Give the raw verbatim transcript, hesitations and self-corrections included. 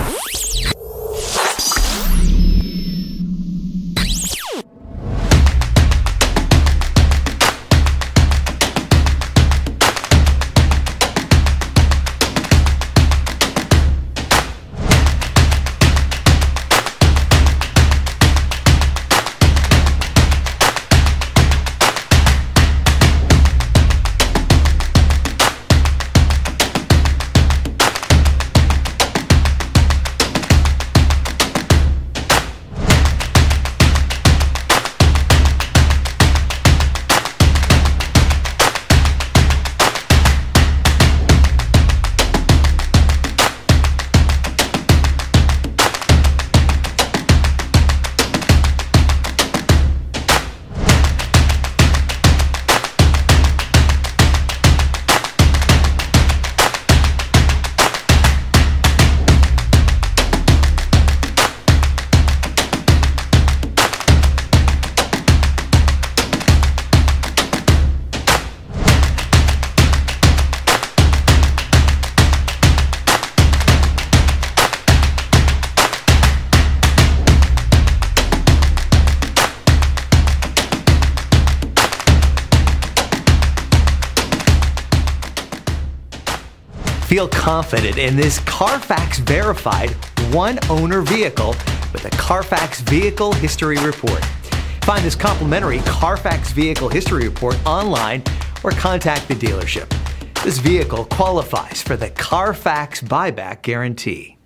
Feel confident in this CARFAX verified one-owner vehicle with a CARFAX Vehicle History Report. Find this complimentary CARFAX Vehicle History Report online or contact the dealership. This vehicle qualifies for the CARFAX buyback guarantee.